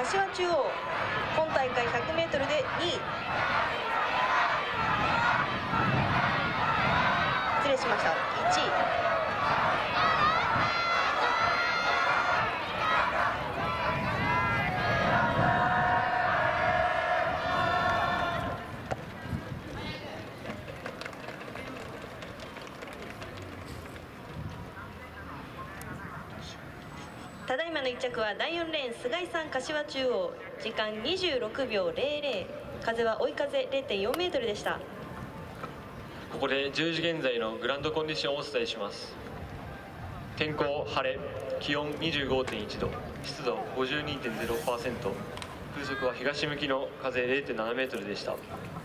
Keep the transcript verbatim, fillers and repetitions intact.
柏中央、今大会 ひゃくメートル でにい、失礼しました、いちい。ただいまのいっ着はだいよんレーン菅井さん、柏中央、時間にじゅうろくびょうゼロゼロ、風は追い風 れいてんよんメートルでした。 ここでじゅうじ現在のグラウンドコンディションをお伝えします。天候晴れ、気温 にじゅうごてんいちど、湿度 ごじゅうにてんゼロパーセント、風速は東向きの風 れいてんななメートルでした。